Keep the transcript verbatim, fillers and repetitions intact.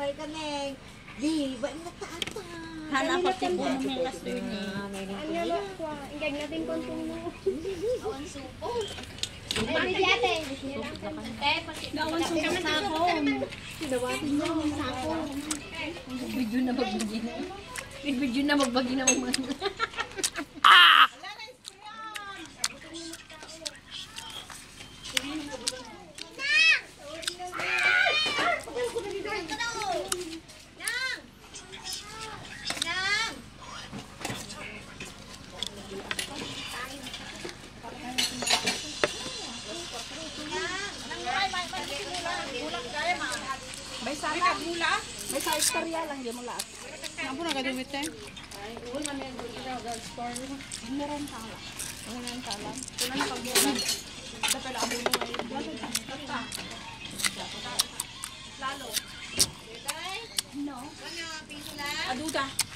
may kaneng. Di, ba na taata. Hana ko tibo ng melas doon eh. Ano na ko, ingay natin kontong mo. Awan supo. Ay, di ate. Gawan sa sako. Dawatin mo ang sako. Video na magbagi na. Video na magbagi na mga. May sana mula. May sa istorya lang di mo lahat. Ako na kadumit eh. Meron ka lang. Meron ka lang. Kuno na pagbulan. Dapat abo mo ngayon. Lalo. No. Ano, piso lang? Aduda.